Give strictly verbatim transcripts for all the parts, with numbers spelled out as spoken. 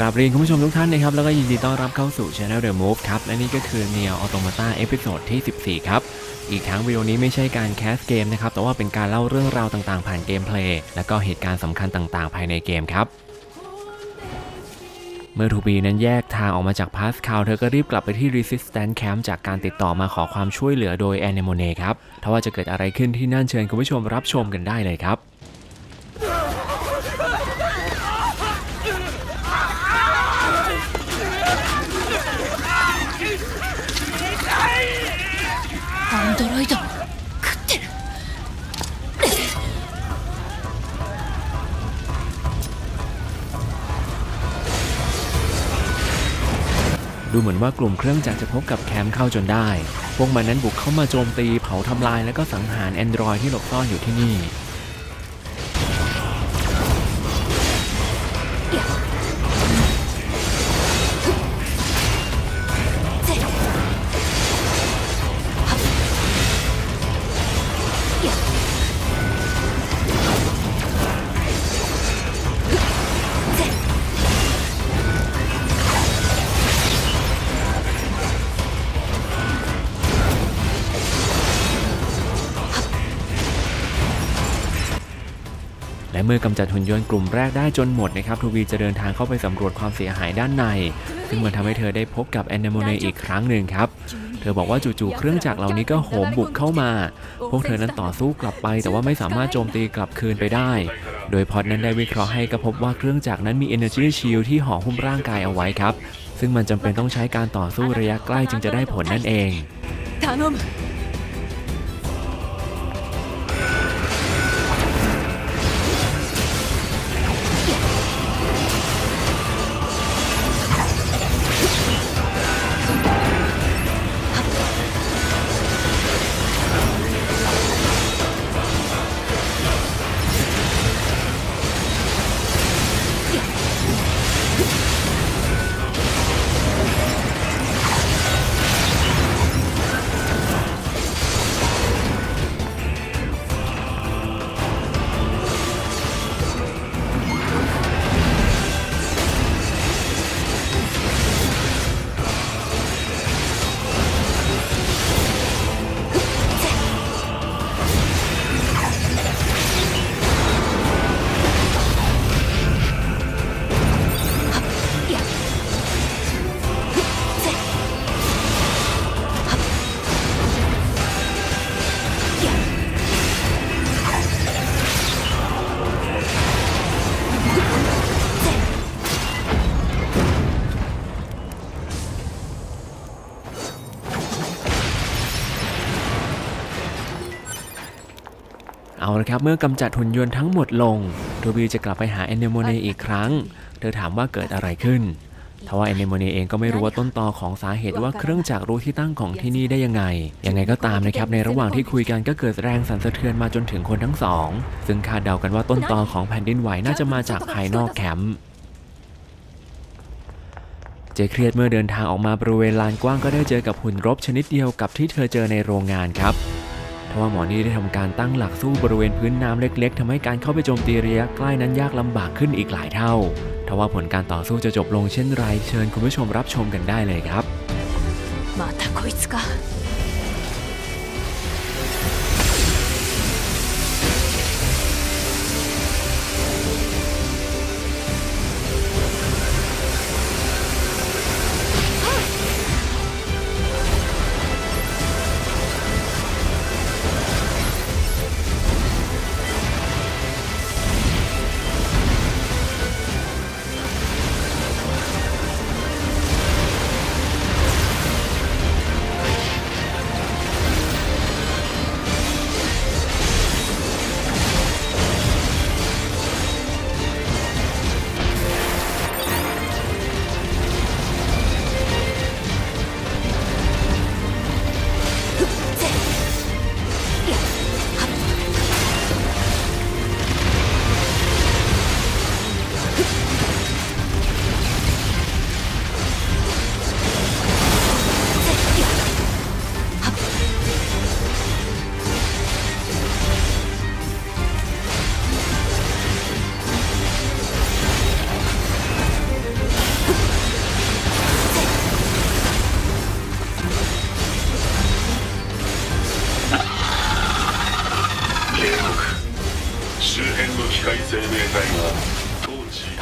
ราบเรียนคุณผู้ชมทุกท่านนะครับแล้วก็ยินดีต้อนรับเข้าสู่ Channel The Move ครับและนี่ก็คือ Nier Automata เอพิโซดที่สิบสี่ครับอีกทั้งวิดีโอนี้ไม่ใช่การแคสเกมนะครับแต่ว่าเป็นการเล่าเรื่องราวต่างๆผ่านเกมเพลย์และก็เหตุการณ์สำคัญต่างๆภายในเกมครับเมื่อทูบีนั้นแยกทางออกมาจากพาสคาลเธอก็รีบกลับไปที่ Resistance Camp จากการติดต่อมาขอความช่วยเหลือโดย Anemone ครับถ้าว่าจะเกิดอะไรขึ้นที่นั่นเชิญคุณผู้ชมรับชมกันได้เลยครับアンドロイド食ってるดูเหมือนว่ากลุ่มเครื่องจักรจะพบกับแคมป์เข้าจนได้พวกมันนั้นบุกเข้ามาโจมตีเผาทำลายและก็สังหารแอนดรอยที่หลบซ่อนอยู่ที่นี่และเมื่อกำจัดหุ่นยนต์กลุ่มแรกได้จนหมดนะครับทูบีจะเดินทางเข้าไปสำรวจความเสียหายด้านในซึ่งมันทำให้เธอได้พบกับแอนเนโมเนอีกครั้งหนึ่งครับเธอบอกว่าจู่ๆเครื่องจักรเหล่านี้ก็โหมบุกเข้ามาพวกเธอนั้นต่อสู้กลับไปแต่ว่าไม่สามารถโจมตีกลับคืนไปได้โดยพอดนั้นได้วิเคราะห์ให้ก็พบว่าเครื่องจักรนั้นมี Energy Shield ที่ห่อหุ้มร่างกายเอาไว้ครับซึ่งมันจำเป็นต้องใช้การต่อสู้ระยะใกล้จึงจะได้ผลนั่นเองเอาละครับเมื่อกำจัดหุ่นยนต์ทั้งหมดลงทูบีจะกลับไปหาแอนเนโมเนอีกครั้งเธอถามว่าเกิดอะไรขึ้นทว่าแอนเนโมเนเองก็ไม่รู้ว่าต้นตอของสาเหตุว่าเครื่องจักรรู้ที่ตั้งของที่นี่ได้ยังไงยังไงก็ตามนะครับในระหว่างที่คุยกันก็เกิดแรงสั่นสะเทือนมาจนถึงคนทั้งสองซึ่งคาดเดากันว่าต้นตอของแผ่นดินไหวน่าจะมาจากภายนอกแคมป์เจเครียดเมื่อเดินทางออกมาบริเวณลานกว้างก็ได้เจอกับหุ่นรบชนิดเดียวกับที่เธอเจอในโรงงานครับทว่าหมอนี่ได้ทำการตั้งหลักสู้บริเวณพื้นน้ำเล็กๆทำให้การเข้าไปโจมตีระยะใกล้นั้นยากลำบากขึ้นอีกหลายเท่าทว่าผลการต่อสู้จะจบลงเช่นไรเชิญคุณผู้ชมรับชมกันได้เลยครับまたこいつか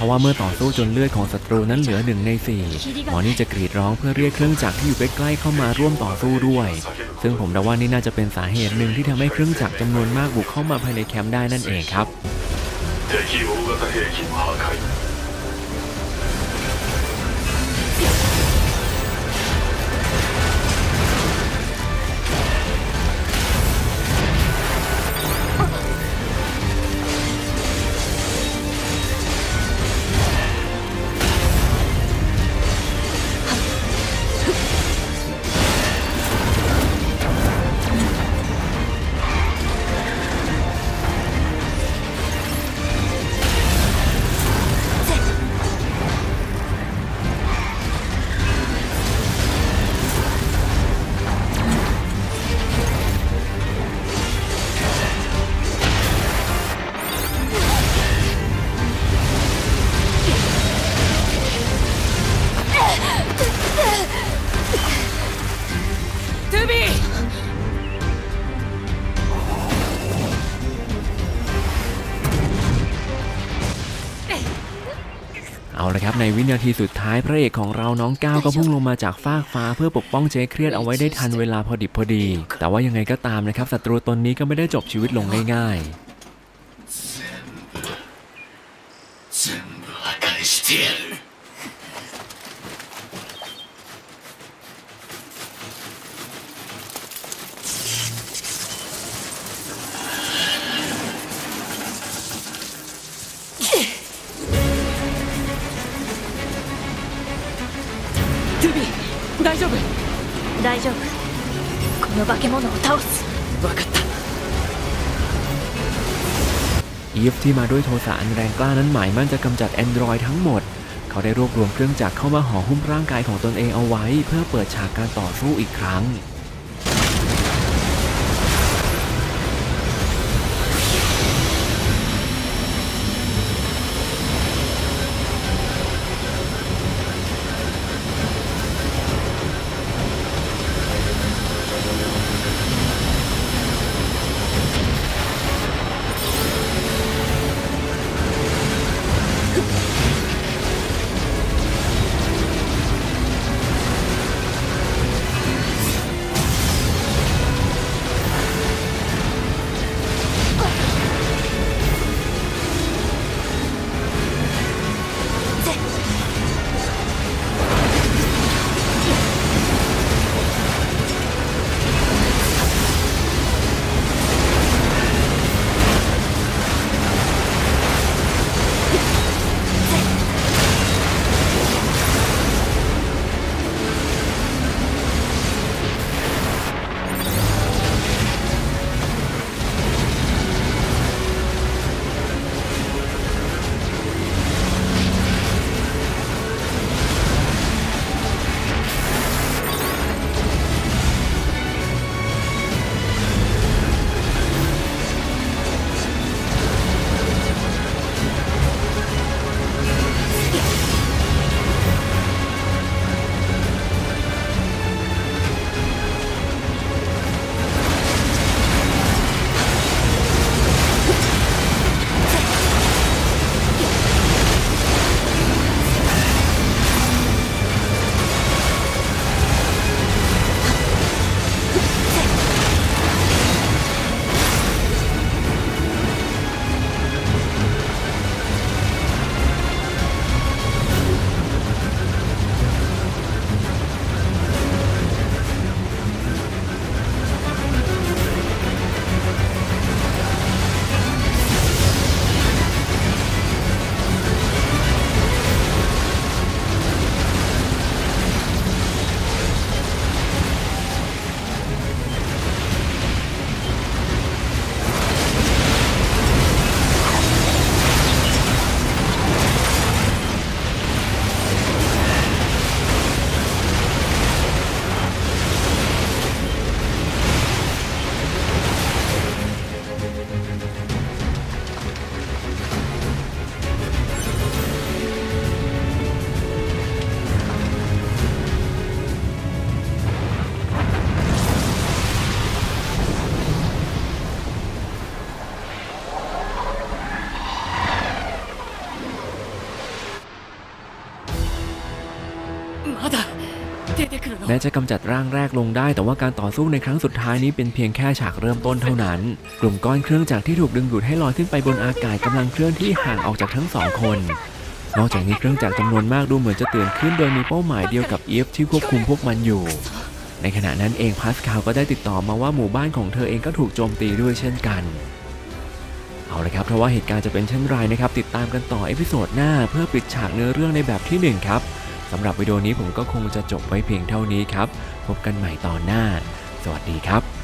ทว่าเมื่อต่อสู้จนเลือดของศัตรูนั้นเหลือหนึ่งในสี่หมอนี่จะกรีดร้องเพื่อเรียกเครื่องจักรที่อยู่ใกล้ๆเข้ามาร่วมต่อสู้ด้วยซึ่งผมเดาว่านี่น่าจะเป็นสาเหตุหนึ่งที่ทำให้เครื่องจักรจำนวนมากบุกเข้ามาภายในแคมป์ได้นั่นเองครับเอาละครับในวินาทีสุดท้ายพระเอกของเราน้องก้าวก็พุ่งลงมาจากฟากฟ้าเพื่อปกป้องเจ๊เครียดเอาไว้ได้ทันเวลาพอดิบพอดีแต่ว่ายังไงก็ตามนะครับศัตรูตนนี้ก็ไม่ได้จบชีวิตลงง่าย大丈夫大丈夫この化け物を倒す分かったอีฟที่มาด้วยโทสะอันแรงกล้านั้นหมายมั่นจะกำจัดแอนดรอยทั้งหมดเขาได้รวบรวมเครื่องจักรเข้ามาห่อหุ้มร่างกายของตนเองเอาไว้เพื่อเปิดฉากการต่อสู้อีกครั้งแม้จะกำจัดร่างแรกลงได้แต่ว่าการต่อสู้ในครั้งสุดท้ายนี้เป็นเพียงแค่ฉากเริ่มต้นเท่านั้นกลุ่มก้อนเครื่องจักรที่ถูกดึงดูดให้ลอยขึ้นไปบนอากาศกำลังเคลื่อนที่ห่างออกจากทั้งสองคนนอกจากนี้เครื่องจักรจำนวนมากดูเหมือนจะตื่นขึ้นโดยมีเป้าหมายเดียวกับอีฟที่ควบคุมพวกมันอยู่ในขณะนั้นเองพาสคาลก็ได้ติดต่อมาว่าหมู่บ้านของเธอเองก็ถูกโจมตีด้วยเช่นกันเอาละครับเพราะว่าเหตุการณ์จะเป็นเช่นไรนะครับติดตามกันต่อเอพิโซดหน้าเพื่อปิดฉากเนื้อเรื่องในแบบที่หนึ่งครับสำหรับวิดีโอนี้ผมก็คงจะจบไว้เพียงเท่านี้ครับพบกันใหม่ตอนหน้าสวัสดีครับ